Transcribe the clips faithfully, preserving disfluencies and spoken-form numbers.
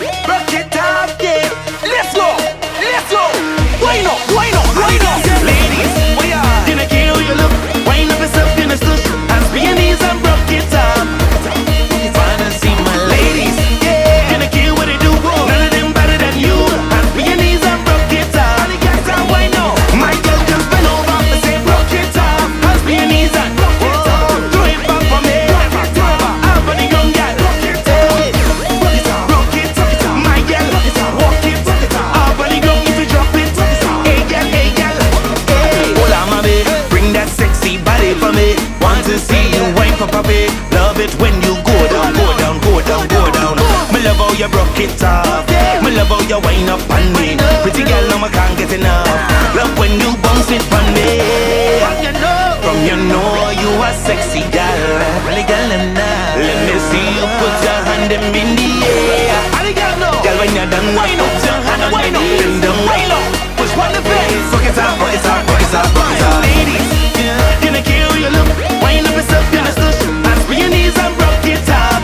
Bruk It Off, yeah. Let's go, let's go. Wine up, wine up, wine up. Ladies, we are. Didn't care how you look. Wine up yourself in a stush. Hands for your knees and Bruk It Off. Wanna see my ladies, yeah. Didn't care what they do. None of them better than you. Hands for your knees and Bruk It Off. Wine up. My girl just bend over and say Bruk It Off. Hands for your knees and Bruk It Off. Throw it back for me. Up on the young girl. Bruk It Off. Bruk It Off. My girl, walk it. Up on the ground if you drop it. Hey girl, hey girl, hey. Hold on, my babe, bring that sexy body for me. Want to see you wine for puppy. Love it when you go down, go down, go down, go down. Me love how you Bruk It Off. Me love how you wine up on me. Pretty girl, no, I can't get enough. Love when you bounce it on me. From you know you a sexy girl. Really girl, them now. Let me see you put your hand in the air. Girl, when you're done, wine up, put your hand on the knee. Bend down, wine up, push one the face. Bruk It Off, Bruk It Off, Bruk It Off, Bruk It Off. Ladies, didn't care how you look. Wine up yourself in a stush. Hands for your knees and Bruk It Off.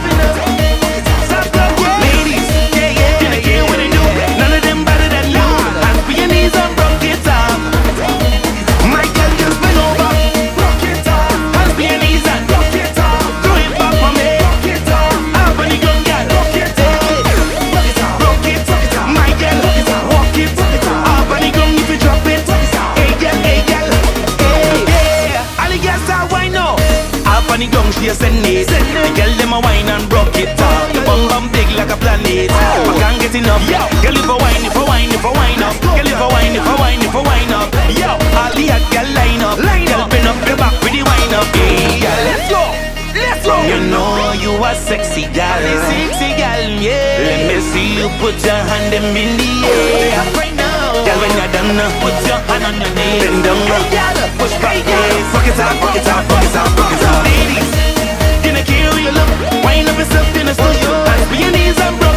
Ladies, didn't care what they do. None of them better than you. Hands for your knees and Bruk It Off. My girl just bend over. Bruk It Off. Hands for your knees and Bruk It Off. Throw it back for me. Bruk It Off. Up on the ground, girl. Bruk It Off. Bruk It Off. My girl, walk it. Up on the ground if you drop it. Hey girl, hey girl, hey. Yeah, all the girls are wine now. Up on the ground she a send it. The girl them a wine and Bruk It Off. Your bum bum big like a planet. I can't get enough. Girl if I wine, if I wine, if I wine up. Girl if I wine, if I wine, if I wine up. Yo, all the hot girl line up. Girl pin up your back with the wine up. Hey, girl, let's go, let's go. You know you a sexy girl, sexy girl, yeah. Let me see you put your hand in the air. Right now, girl, when you're done, put your hand on your knee. Bend down, push back, yeah. Bruk It Off, Bruk It Off, Bruk It Off, Bruk It Off. Ladies, didn't care how you look. Wine up yourself in a studio. Hands for your knees and Bruk